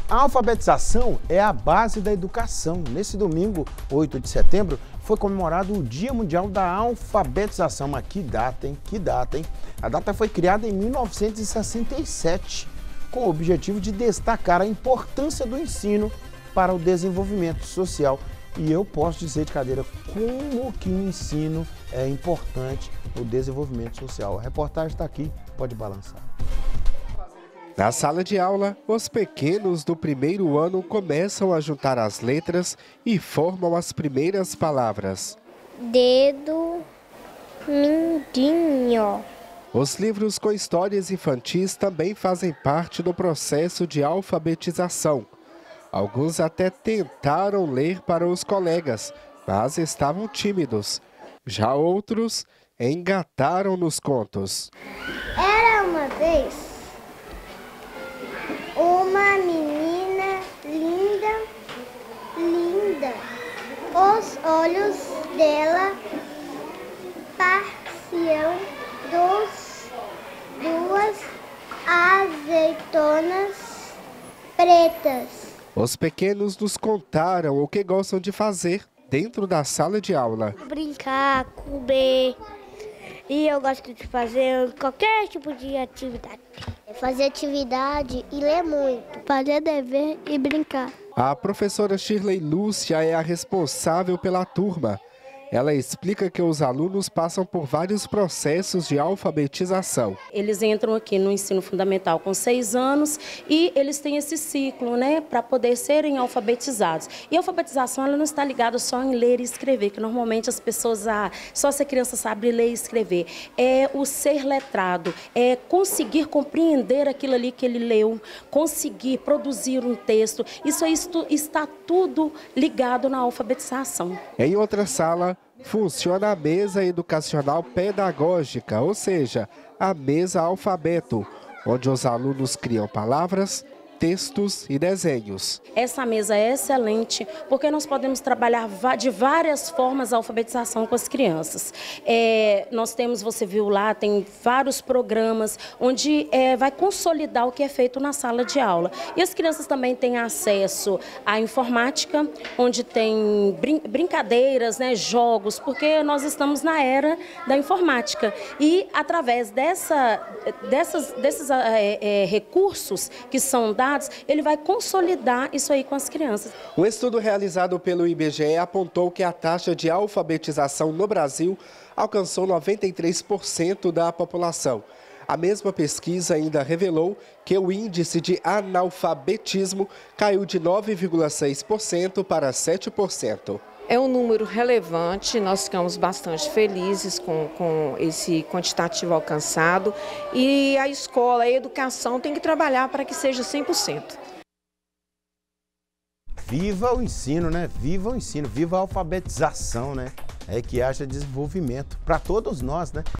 A alfabetização é a base da educação. Nesse domingo, 8 de setembro, foi comemorado o Dia Mundial da Alfabetização. Mas que data, hein? Que data, hein? A data foi criada em 1967, com o objetivo de destacar a importância do ensino para o desenvolvimento social. E eu posso dizer de cadeira como que o ensino é importante no desenvolvimento social. A reportagem está aqui, pode balançar. Na sala de aula, os pequenos do primeiro ano começam a juntar as letras e formam as primeiras palavras. Dedo mindinho. Os livros com histórias infantis também fazem parte do processo de alfabetização. Alguns até tentaram ler para os colegas, mas estavam tímidos. Já outros engataram nos contos. Era uma vez uma menina linda, linda. Os olhos dela pareciam duas azeitonas pretas. Os pequenos nos contaram o que gostam de fazer dentro da sala de aula. Brincar, comer. E eu gosto de fazer qualquer tipo de atividade. Fazer atividade e ler muito. Fazer dever e brincar. A professora Shirley Lúcia é a responsável pela turma. Ela explica que os alunos passam por vários processos de alfabetização. Eles entram aqui no ensino fundamental com 6 anos e eles têm esse ciclo, né, para poder serem alfabetizados. E a alfabetização ela não está ligada só em ler e escrever, que normalmente as pessoas, só se a criança sabe ler e escrever. É o ser letrado, é conseguir compreender aquilo ali que ele leu, conseguir produzir um texto. Isso está tudo ligado na alfabetização. Em outra sala, funciona a mesa educacional pedagógica, ou seja, a mesa alfabeto, onde os alunos criam palavras, textos e desenhos. Essa mesa é excelente porque nós podemos trabalhar de várias formas a alfabetização com as crianças. Nós temos, você viu lá, tem vários programas onde vai consolidar o que é feito na sala de aula. E as crianças também têm acesso à informática, onde tem brincadeiras, né, jogos, porque nós estamos na era da informática. E através desses recursos que são dados, ele vai consolidar isso aí com as crianças. Um estudo realizado pelo IBGE apontou que a taxa de alfabetização no Brasil alcançou 93% da população. A mesma pesquisa ainda revelou que o índice de analfabetismo caiu de 9,6% para 7%. É um número relevante, nós ficamos bastante felizes com esse quantitativo alcançado e a escola, a educação tem que trabalhar para que seja 100%. Viva o ensino, né? Viva o ensino, viva a alfabetização, né? É que haja desenvolvimento para todos nós, né?